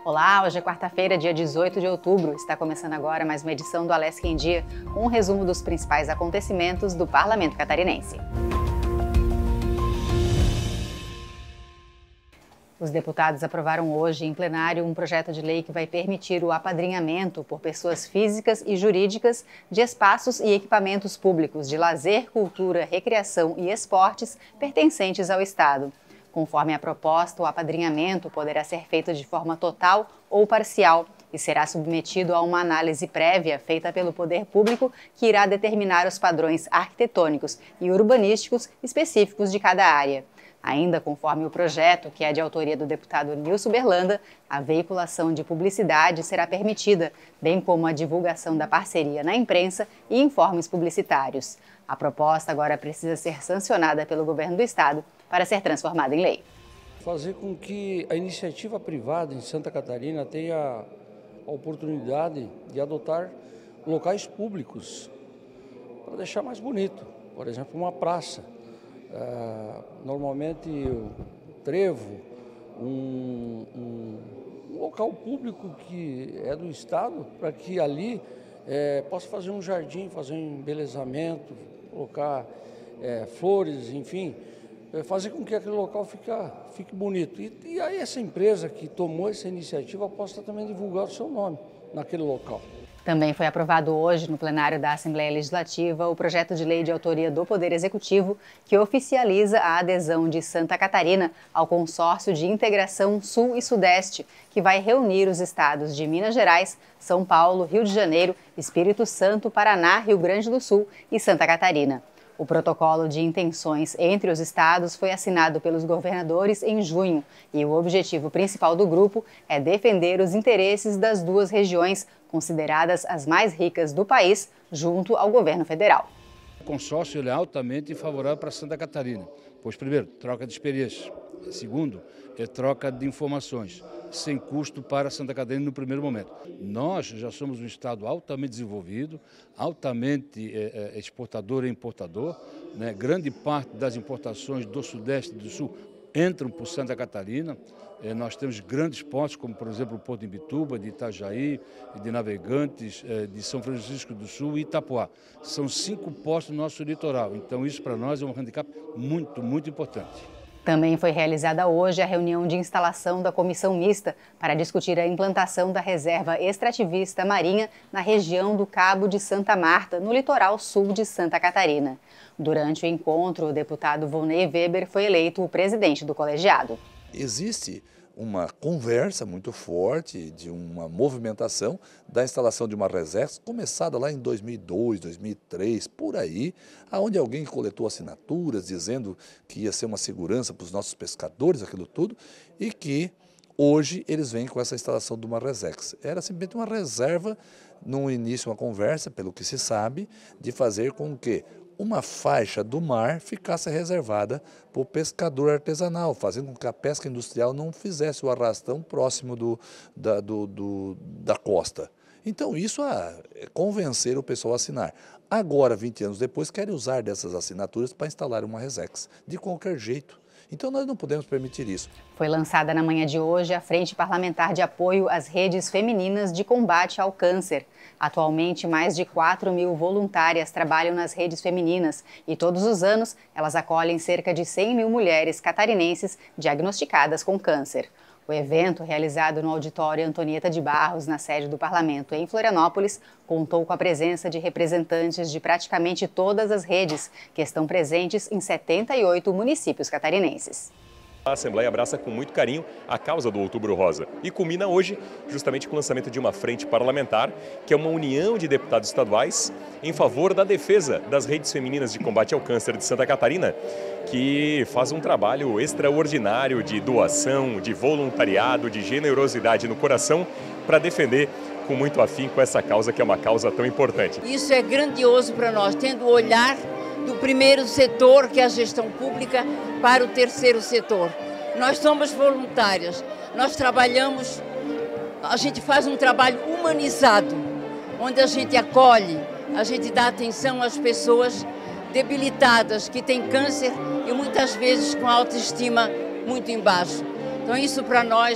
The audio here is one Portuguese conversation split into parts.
Olá, hoje é quarta-feira, dia 18 de outubro. Está começando agora mais uma edição do Alesc em Dia, com um resumo dos principais acontecimentos do Parlamento Catarinense. Os deputados aprovaram hoje em plenário um projeto de lei que vai permitir o apadrinhamento por pessoas físicas e jurídicas de espaços e equipamentos públicos de lazer, cultura, recreação e esportes pertencentes ao Estado. Conforme a proposta, o apadrinhamento poderá ser feito de forma total ou parcial e será submetido a uma análise prévia feita pelo poder público que irá determinar os padrões arquitetônicos e urbanísticos específicos de cada área. Ainda conforme o projeto, que é de autoria do deputado Nilson Berlanda, a veiculação de publicidade será permitida, bem como a divulgação da parceria na imprensa e informes publicitários. A proposta agora precisa ser sancionada pelo governo do Estado para ser transformada em lei. Fazer com que a iniciativa privada em Santa Catarina tenha a oportunidade de adotar locais públicos para deixar mais bonito, por exemplo, uma praça. Normalmente o trevo, um local público que é do Estado, para que ali possa fazer um jardim, fazer um embelezamento, colocar flores, enfim, fazer com que aquele local fique bonito. E aí essa empresa que tomou essa iniciativa possa também divulgar o seu nome naquele local. Também foi aprovado hoje no plenário da Assembleia Legislativa o projeto de lei de autoria do Poder Executivo que oficializa a adesão de Santa Catarina ao Consórcio de Integração Sul e Sudeste, que vai reunir os estados de Minas Gerais, São Paulo, Rio de Janeiro, Espírito Santo, Paraná, Rio Grande do Sul e Santa Catarina. O protocolo de intenções entre os estados foi assinado pelos governadores em junho e o objetivo principal do grupo é defender os interesses das duas regiões, consideradas as mais ricas do país, junto ao governo federal. O consórcio é altamente favorável para Santa Catarina, pois, primeiro, troca de experiências, segundo, é troca de informações, sem custo para Santa Catarina no primeiro momento. Nós já somos um estado altamente desenvolvido, altamente exportador e importador, né? Grande parte das importações do Sudeste e do Sul entram por Santa Catarina. Nós temos grandes portos, como por exemplo o Porto de Imbituba, de Itajaí, de Navegantes, de São Francisco do Sul e Itapoá. São 5 portos no nosso litoral, então isso para nós é um handicap muito, muito importante. Também foi realizada hoje a reunião de instalação da Comissão Mista para discutir a implantação da Reserva Extrativista Marinha na região do Cabo de Santa Marta, no litoral sul de Santa Catarina. Durante o encontro, o deputado Volney Weber foi eleito o presidente do colegiado. Existe uma conversa muito forte, de uma movimentação da instalação de uma Resex, começada lá em 2002, 2003, por aí, onde alguém coletou assinaturas dizendo que ia ser uma segurança para os nossos pescadores, aquilo tudo, e que hoje eles vêm com essa instalação de uma Resex. Era simplesmente uma reserva, no início uma conversa, pelo que se sabe, de fazer com que uma faixa do mar ficasse reservada para o pescador artesanal, fazendo com que a pesca industrial não fizesse o arrastão próximo da costa. Então isso é convencer o pessoal a assinar. Agora, 20 anos depois, querem usar dessas assinaturas para instalar uma Resex, de qualquer jeito. Então nós não podemos permitir isso. Foi lançada na manhã de hoje a Frente Parlamentar de Apoio às Redes Femininas de Combate ao Câncer. Atualmente, mais de 4.000 voluntárias trabalham nas redes femininas e todos os anos elas acolhem cerca de 100.000 mulheres catarinenses diagnosticadas com câncer. O evento, realizado no auditório Antonieta de Barros, na sede do Parlamento em Florianópolis, contou com a presença de representantes de praticamente todas as redes, que estão presentes em 78 municípios catarinenses. A Assembleia abraça com muito carinho a causa do Outubro Rosa e culmina hoje justamente com o lançamento de uma frente parlamentar, que é uma união de deputados estaduais em favor da defesa das redes femininas de combate ao câncer de Santa Catarina, que faz um trabalho extraordinário de doação, de voluntariado, de generosidade no coração para defender com muito afinco essa causa, que é uma causa tão importante. Isso é grandioso para nós, tendo o olhar do primeiro setor, que é a gestão pública, para o terceiro setor. Nós somos voluntárias, nós trabalhamos, a gente faz um trabalho humanizado, onde a gente acolhe, a gente dá atenção às pessoas debilitadas, que têm câncer e muitas vezes com autoestima muito embaixo. Então isso para nós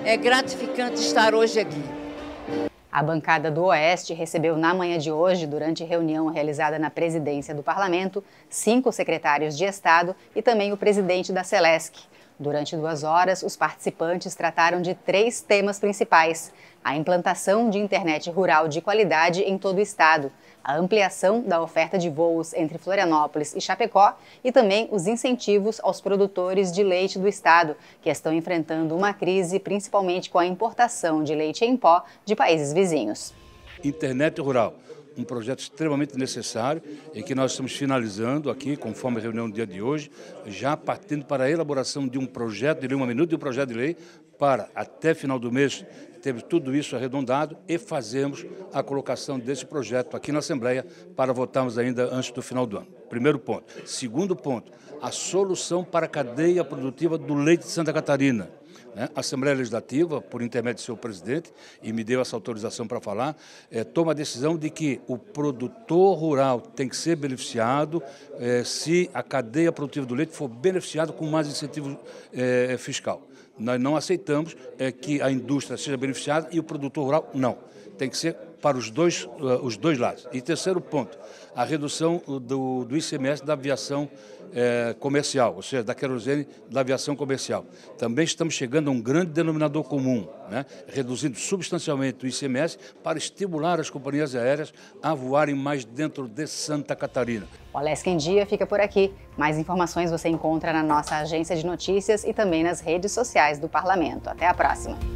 É gratificante estar hoje aqui. A bancada do Oeste recebeu na manhã de hoje, durante reunião realizada na presidência do Parlamento, 5 secretários de Estado e também o presidente da Celesc. Durante 2 horas, os participantes trataram de 3 temas principais: a implantação de internet rural de qualidade em todo o estado, a ampliação da oferta de voos entre Florianópolis e Chapecó e também os incentivos aos produtores de leite do estado, que estão enfrentando uma crise principalmente com a importação de leite em pó de países vizinhos. Internet rural, um projeto extremamente necessário e que nós estamos finalizando aqui, conforme a reunião do dia de hoje, já partindo para a elaboração de um projeto de lei, uma minuta de um projeto de lei, para até final do mês termos tudo isso arredondado e fazemos a colocação desse projeto aqui na Assembleia para votarmos ainda antes do final do ano. Primeiro ponto. Segundo ponto, a solução para a cadeia produtiva do leite de Santa Catarina. A Assembleia Legislativa, por intermédio do seu presidente, e me deu essa autorização para falar, toma a decisão de que o produtor rural tem que ser beneficiado se a cadeia produtiva do leite for beneficiada com mais incentivo fiscal. Nós não aceitamos que a indústria seja beneficiada e o produtor rural não. Tem que ser para os dois lados. E terceiro ponto, a redução do ICMS da aviação comercial, ou seja, da querosene da aviação comercial. Também estamos chegando a um grande denominador comum, reduzindo substancialmente o ICMS para estimular as companhias aéreas a voarem mais dentro de Santa Catarina. O Alesc em Dia fica por aqui. Mais informações você encontra na nossa agência de notícias e também nas redes sociais do Parlamento. Até a próxima!